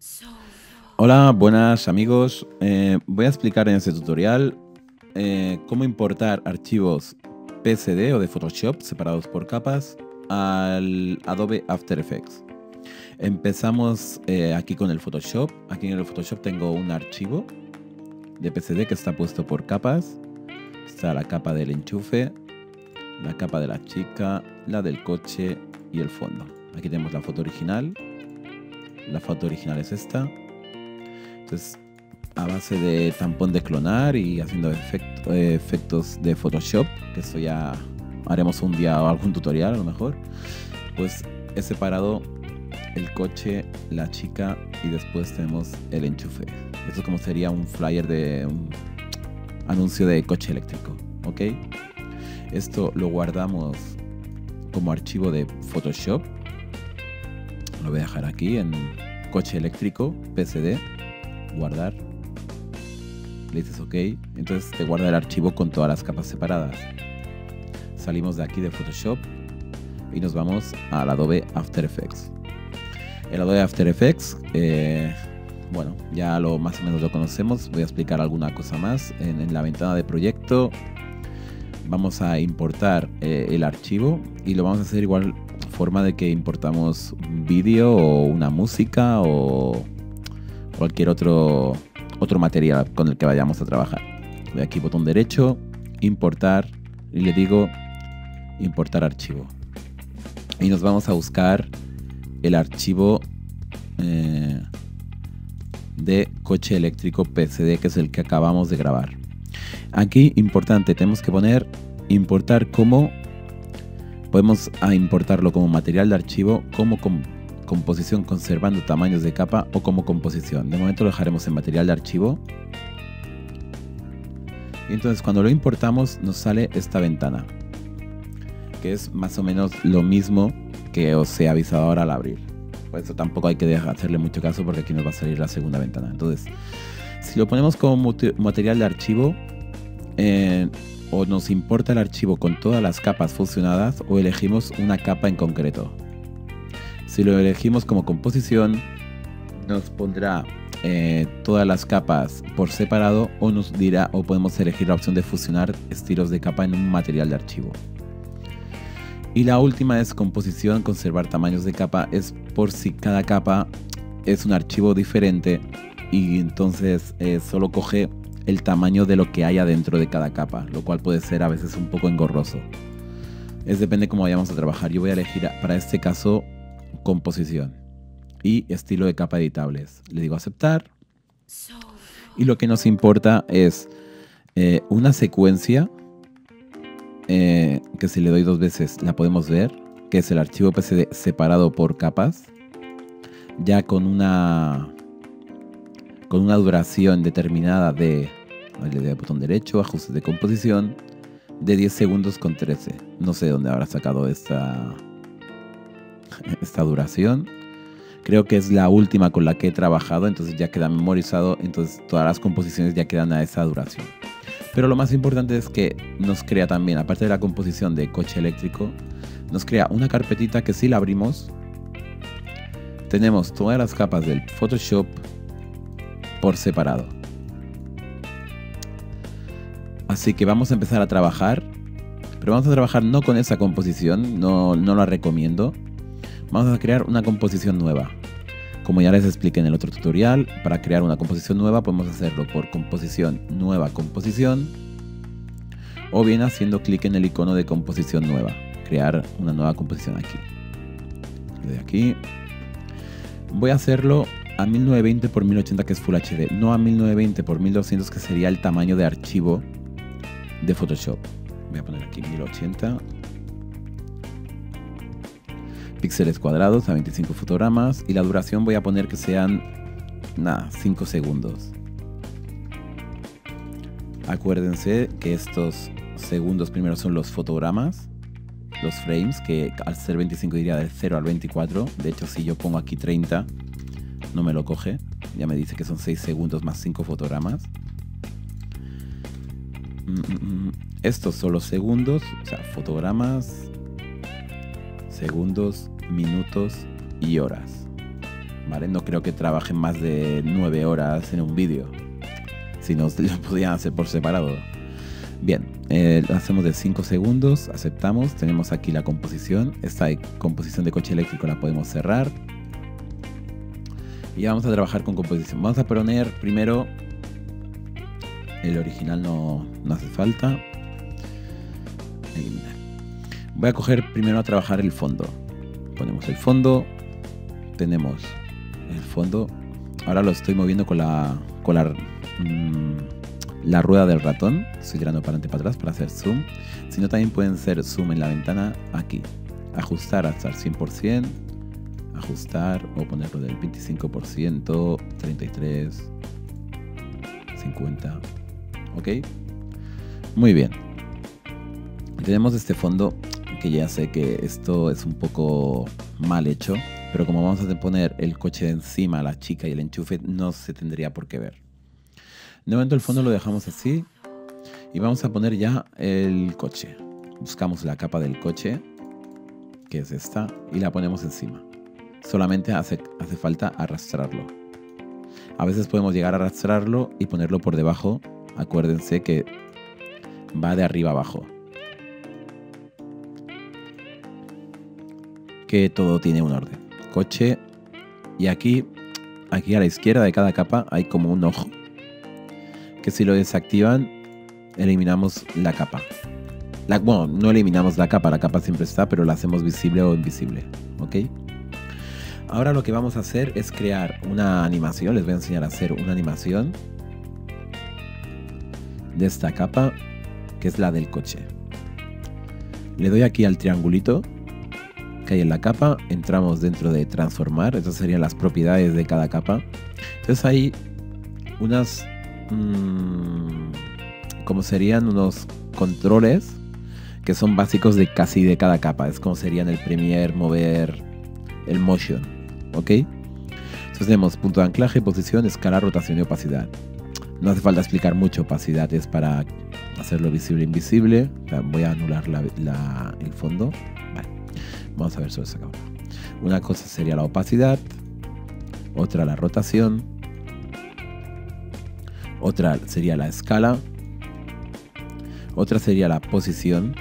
Hola, buenas amigos. Voy a explicar en este tutorial cómo importar archivos PSD o de Photoshop separados por capas al Adobe After Effects. Empezamos aquí con el Photoshop. Aquí en el Photoshop tengo un archivo de PSD que está puesto por capas. Está la capa del enchufe, la capa de la chica, la del coche y el fondo. Aquí tenemos la foto original. La foto original es esta. Entonces, a base de tampón de clonar y haciendo efectos de Photoshop, que eso ya haremos un día o algún tutorial a lo mejor, pues he separado el coche, la chica y después tenemos el enchufe. Esto es como sería un flyer de un anuncio de coche eléctrico, ¿ok? Esto lo guardamos como archivo de Photoshop. Lo voy a dejar aquí en coche eléctrico, PSD. Guardar, le dices OK, entonces te guarda el archivo con todas las capas separadas. Salimos de aquí de Photoshop y nos vamos al Adobe After Effects. El Adobe After Effects, bueno, ya más o menos lo conocemos. Voy a explicar alguna cosa más. En la ventana de proyecto vamos a importar el archivo y lo vamos a hacer igual forma de que importamos un vídeo o una música o cualquier otro material con el que vayamos a trabajar. Voy aquí, botón derecho, importar, y le digo importar archivo. Y nos vamos a buscar el archivo de coche eléctrico PSD, que es el que acabamos de grabar. Aquí, importante, tenemos que poner importar como, podemos importarlo como material de archivo, como composición conservando tamaños de capa o como composición. De momento lo dejaremos en material de archivo. Y entonces cuando lo importamos nos sale esta ventana, que es más o menos lo mismo que os he avisado ahora al abrir. Por eso tampoco hay que hacerle mucho caso porque aquí nos va a salir la segunda ventana. Entonces, si lo ponemos como material de archivo, o nos importa el archivo con todas las capas fusionadas o elegimos una capa en concreto. Si lo elegimos como composición, nos pondrá todas las capas por separado o nos dirá, o podemos elegir la opción de fusionar estilos de capa en un material de archivo. Y la última es composición, conservar tamaños de capa, es por si cada capa es un archivo diferente y entonces solo coge el tamaño de lo que haya dentro de cada capa, lo cual puede ser a veces un poco engorroso. Depende cómo vayamos a trabajar. Yo voy a elegir para este caso composición y estilo de capa editables. Le digo aceptar y lo que nos importa es una secuencia que si le doy 2 veces la podemos ver, que es el archivo PSD separado por capas, ya con una duración determinada le doy al botón derecho, ajustes de composición, de 10 segundos con 13. No sé de dónde habrá sacado esta duración. Creo que es la última con la que he trabajado, entonces ya queda memorizado, entonces todas las composiciones ya quedan a esa duración. Pero lo más importante es que nos crea también, aparte de la composición de coche eléctrico, nos crea una carpetita que si la abrimos, tenemos todas las capas del Photoshop por separado. Así que vamos a empezar a trabajar, pero vamos a trabajar no con esa composición, no la recomiendo. Vamos a crear una composición nueva. Como ya les expliqué en el otro tutorial, para crear una composición nueva podemos hacerlo por composición, nueva composición, o bien haciendo clic en el icono de composición nueva, crear una nueva composición aquí. De aquí voy a hacerlo a 1920 x 1080, que es Full HD, no a 1920 x 1200, que sería el tamaño de archivo de Photoshop. Voy a poner aquí 1080 píxeles cuadrados a 25 fotogramas y la duración voy a poner que sean 5 segundos. Acuérdense que estos segundos primero son los fotogramas, los frames, que al ser 25 iría del 0 al 24. De hecho, si yo pongo aquí 30 no me lo coge, ya me dice que son 6 segundos más 5 fotogramas. Estos son los segundos, o sea, fotogramas, segundos, minutos y horas. ¿vale? No creo que trabajen más de 9 horas en un vídeo. Si no, lo podían hacer por separado. Bien, lo hacemos de 5 segundos, aceptamos. Tenemos aquí la composición. Esta composición de coche eléctrico la podemos cerrar. Y vamos a trabajar con composición. Vamos a poner primero... El original no hace falta. Voy a coger primero a trabajar el fondo. Ponemos el fondo. Tenemos el fondo. Ahora lo estoy moviendo con la rueda del ratón. Estoy tirando para adelante y para atrás para hacer zoom. Si no, también pueden hacer zoom en la ventana aquí. Ajustar hasta el 100%. Ajustar o ponerlo del 25%, 33, 50. ¿Ok? Muy bien. Tenemos este fondo que ya sé que esto es un poco mal hecho, pero como vamos a poner el coche de encima, la chica y el enchufe, no se tendría por qué ver. De momento el fondo lo dejamos así y vamos a poner ya el coche. Buscamos la capa del coche, que es esta, y la ponemos encima. Solamente hace falta arrastrarlo. A veces podemos llegar a arrastrarlo y ponerlo por debajo. Acuérdense que va de arriba abajo. Que todo tiene un orden. Coche. Y aquí a la izquierda de cada capa hay como un ojo. Que si lo desactivan, eliminamos la capa. Bueno, no eliminamos la capa siempre está, pero la hacemos visible o invisible. ¿Ok? Ahora lo que vamos a hacer es crear una animación. Les voy a enseñar a hacer una animación de esta capa, que es la del coche. Le doy aquí al triangulito que hay en la capa, entramos dentro de transformar, estas serían las propiedades de cada capa. Entonces hay unas, como serían unos controles que son básicos de casi de cada capa, es como serían el Premiere, mover, el Motion, ¿ok? Entonces tenemos punto de anclaje, posición, escala, rotación y opacidad. No hace falta explicar mucho, opacidad es para hacerlo visible e invisible. Voy a anular el fondo. Vale. Vamos a ver sobre esa capa. Una cosa sería la opacidad, otra la rotación, otra sería la escala, otra sería la posición,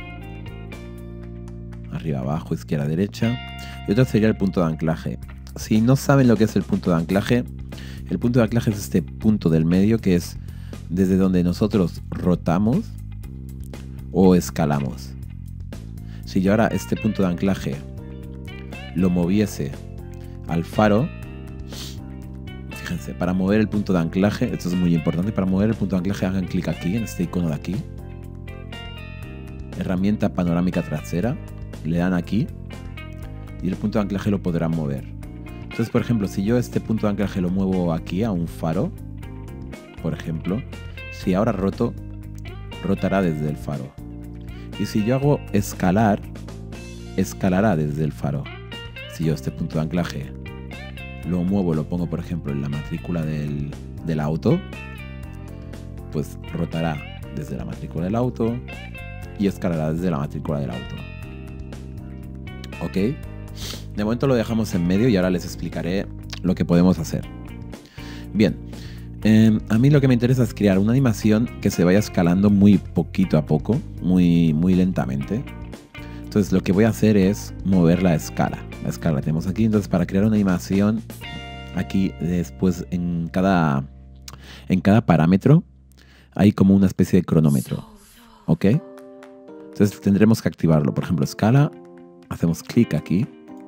arriba, abajo, izquierda, derecha, y otra sería el punto de anclaje. Si no saben lo que es el punto de anclaje, el punto de anclaje es este punto del medio que es desde donde nosotros rotamos o escalamos. Si yo ahora este punto de anclaje lo moviese al faro, fíjense, para mover el punto de anclaje, esto es muy importante, para mover el punto de anclaje hagan clic aquí, en este icono de aquí, herramienta panorámica trasera, le dan aquí y el punto de anclaje lo podrán mover. Entonces, por ejemplo, si yo este punto de anclaje lo muevo aquí a un faro, por ejemplo, si ahora roto, rotará desde el faro. Y si yo hago escalar, escalará desde el faro. Si yo este punto de anclaje lo muevo, lo pongo, por ejemplo, en la matrícula del auto, pues rotará desde la matrícula del auto y escalará desde la matrícula del auto. ¿Ok? De momento lo dejamos en medio y ahora les explicaré lo que podemos hacer. Bien, a mí lo que me interesa es crear una animación que se vaya escalando muy poquito a poco, muy lentamente. Entonces lo que voy a hacer es mover la escala. La escala la tenemos aquí, entonces para crear una animación aquí después en cada parámetro hay como una especie de cronómetro. ¿Ok? Entonces tendremos que activarlo. Por ejemplo, escala, hacemos clic aquí.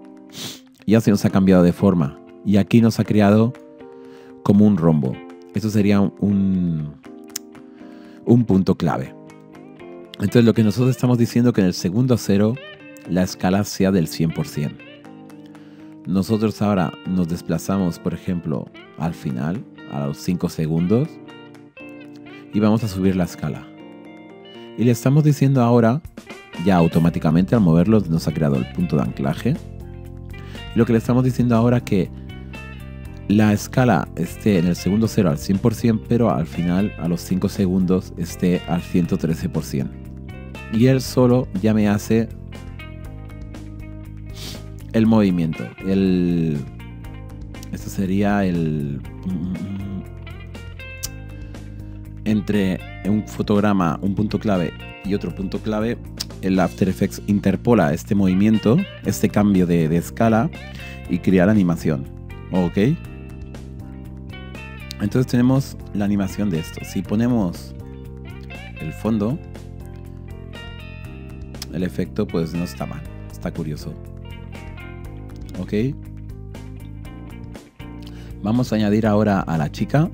Y ya se nos ha cambiado de forma. Y aquí nos ha creado como un rombo. Eso sería un punto clave. Entonces lo que nosotros estamos diciendo es que en el segundo 0 la escala sea del 100%. Nosotros ahora nos desplazamos, por ejemplo, al final, a los 5 segundos. Y vamos a subir la escala. Y le estamos diciendo ahora, ya automáticamente al moverlo nos ha creado el punto de anclaje. Y lo que le estamos diciendo ahora es que la escala esté en el segundo 0 al 100%, pero al final, a los 5 segundos, esté al 113%. Y él solo ya me hace el movimiento, el Esto sería el... Entre un fotograma, un punto clave y otro punto clave, el After Effects interpola este movimiento, este cambio de escala y crea la animación. ¿Ok? Entonces tenemos la animación de esto. Si ponemos el fondo, el efecto pues no está mal, está curioso. ¿Ok? Vamos a añadir ahora a la chica.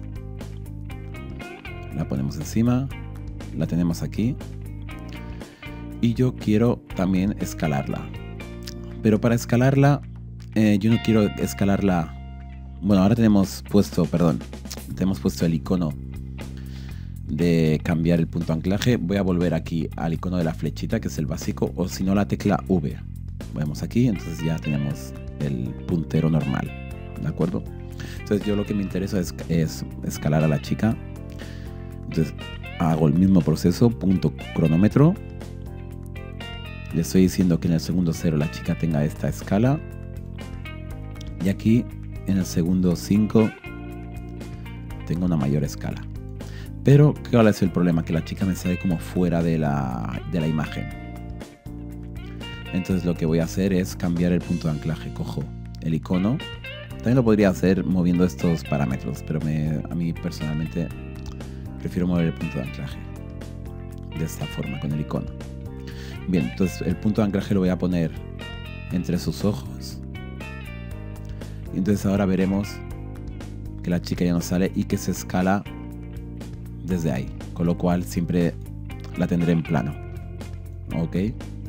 La ponemos encima, la tenemos aquí. Y yo quiero también escalarla. Pero para escalarla, yo no quiero escalarla. Bueno, ahora tenemos puesto el icono de cambiar el punto de anclaje. Voy a volver aquí al icono de la flechita, que es el básico, o si no la tecla V. Vamos aquí, entonces ya tenemos el puntero normal, ¿de acuerdo? Entonces yo lo que me interesa es escalar a la chica. Entonces hago el mismo proceso, punto cronómetro. Le estoy diciendo que en el segundo 0 la chica tenga esta escala. Y aquí en el segundo 5 tengo una mayor escala. Pero ¿cuál es el problema? Que la chica me sale como fuera de la imagen. Entonces lo que voy a hacer es cambiar el punto de anclaje. Cojo el icono. También lo podría hacer moviendo estos parámetros, pero a mí personalmente prefiero mover el punto de anclaje de esta forma, con el icono. Bien, entonces el punto de anclaje lo voy a poner entre sus ojos. Y entonces ahora veremos que la chica ya no sale y que se escala desde ahí, con lo cual siempre la tendré en plano. Ok.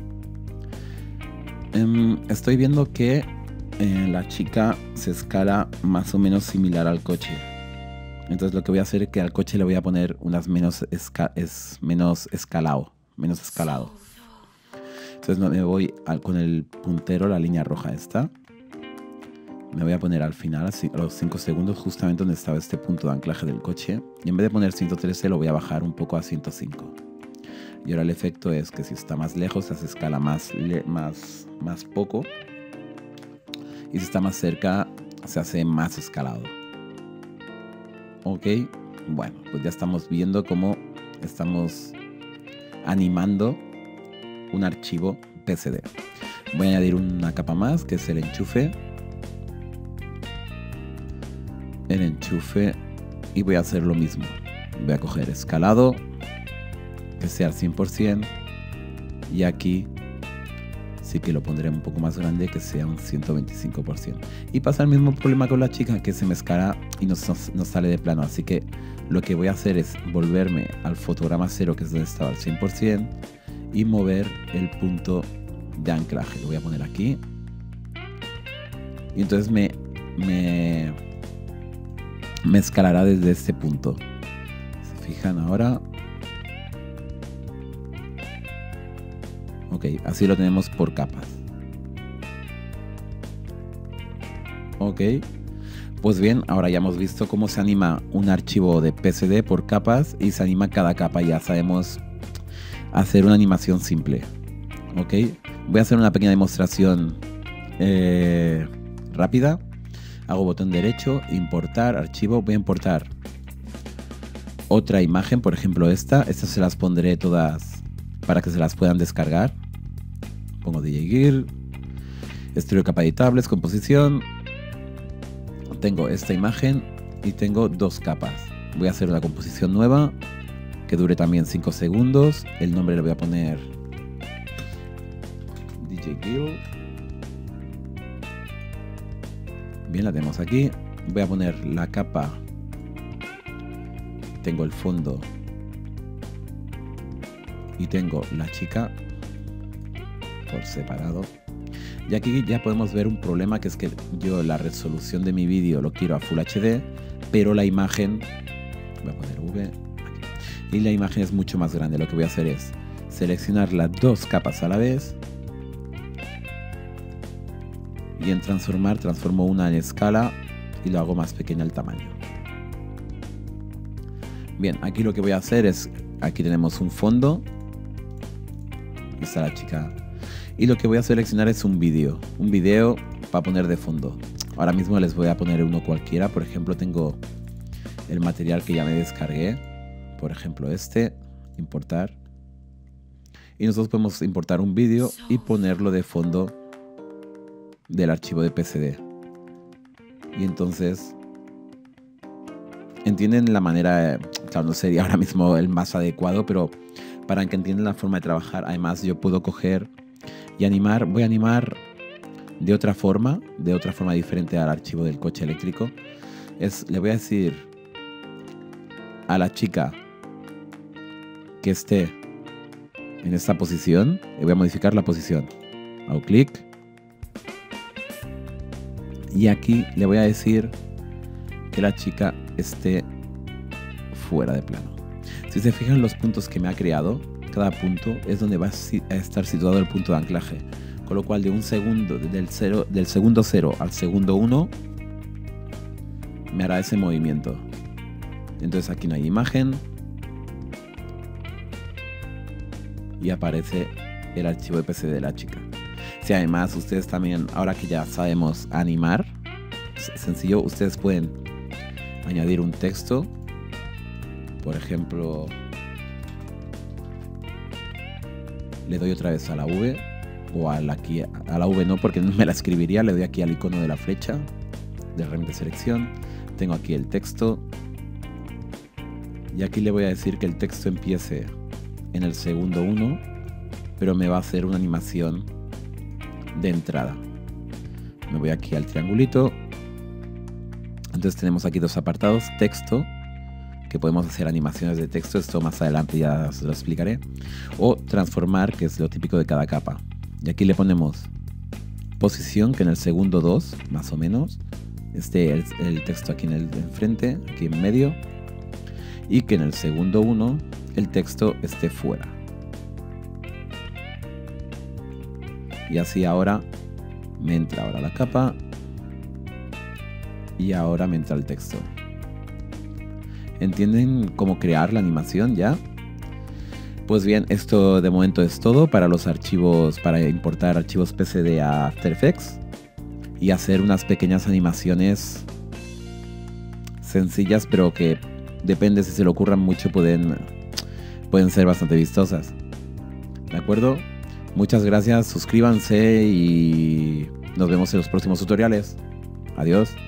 Estoy viendo que la chica se escala más o menos similar al coche. Entonces lo que voy a hacer es que al coche le voy a poner unas menos escalado. Entonces me voy con el puntero, la línea roja esta. Me voy a poner al final, a los 5 segundos, justamente donde estaba este punto de anclaje del coche. Y en vez de poner 113 lo voy a bajar un poco a 105. Y ahora el efecto es que si está más lejos se escala más poco. Y si está más cerca se hace más escalado. Ok, bueno, pues ya estamos viendo cómo estamos animando un archivo PSD. Voy a añadir una capa más, que es el enchufe. Y voy a hacer lo mismo. Voy a coger escalado, que sea al 100%, y aquí sí que lo pondré un poco más grande, que sea un 125%. Y pasa el mismo problema con la chica, que se me escala y no sale de plano. Así que lo que voy a hacer es volverme al fotograma 0, que es donde estaba al 100%, y mover el punto de anclaje. Lo voy a poner aquí. Y entonces me escalará desde este punto. ¿Se fijan ahora? Ok, así lo tenemos por capas. Ok, pues bien, ahora ya hemos visto cómo se anima un archivo de PSD por capas y se anima cada capa. Ya sabemos hacer una animación simple. Ok, voy a hacer una pequeña demostración rápida. Hago botón derecho, importar, archivo. Voy a importar otra imagen, por ejemplo estas se las pondré todas para que se las puedan descargar. Pongo DJ Gear, estéreo capa editables, composición. Tengo esta imagen y tengo dos capas. Voy a hacer una composición nueva que dure también 5 segundos. El nombre le voy a poner DJ Gear. Bien, la tenemos aquí. Voy a poner la capa. Tengo el fondo y tengo la chica por separado. Y aquí ya podemos ver un problema, que es que yo la resolución de mi vídeo lo quiero a Full HD, pero la imagen, voy a poner V aquí, y la imagen es mucho más grande. Lo que voy a hacer es seleccionar las dos capas a la vez y en transformar transformo una en escala y lo hago más pequeña el tamaño. Bien, aquí lo que voy a hacer es, aquí tenemos un fondo, está la chica, y lo que voy a seleccionar es un vídeo para poner de fondo. Ahora mismo les voy a poner uno cualquiera. Por ejemplo, tengo el material que ya me descargué. Por ejemplo, importar. Y nosotros podemos importar un vídeo y ponerlo de fondo del archivo de PSD. Y entonces, entienden la manera, claro, no sería ahora mismo el más adecuado, pero para que entiendan la forma de trabajar. Además, yo puedo coger y animar, voy a animar de otra forma diferente al archivo del coche eléctrico. Le voy a decir a la chica que esté en esta posición, le voy a modificar la posición. Hago clic. Y aquí le voy a decir que la chica esté fuera de plano. Si se fijan los puntos que me ha creado, cada punto es donde va a estar situado el punto de anclaje. Con lo cual, de un segundo, del segundo 0 al segundo 1, me hará ese movimiento. Entonces aquí no hay imagen. Y aparece el archivo de PSD de la chica. Si además ustedes también, ahora que ya sabemos animar, sencillo, ustedes pueden añadir un texto. Por ejemplo, le doy otra vez a la V. O a la V no, porque no me la escribiría. Le doy aquí al icono de la flecha de herramienta de selección. Tengo aquí el texto. Y aquí le voy a decir que el texto empiece en el segundo 1, pero me va a hacer una animación de entrada. Me voy aquí al triangulito. Entonces tenemos aquí dos apartados. Texto, que podemos hacer animaciones de texto. Esto más adelante ya os lo explicaré. O transformar, que es lo típico de cada capa. Y aquí le ponemos posición, que en el segundo 2, más o menos, esté el texto aquí en el enfrente, aquí en medio. Y que en el segundo 1 el texto esté fuera. Y así ahora me entra la capa. Y ahora me entra el texto. ¿Entienden cómo crear la animación ya? Pues bien, esto de momento es todo para los archivos, para importar archivos PSD a After Effects y hacer unas pequeñas animaciones sencillas, pero que depende, si se le ocurran mucho, pueden ser bastante vistosas. ¿De acuerdo? Muchas gracias, suscríbanse y nos vemos en los próximos tutoriales. Adiós.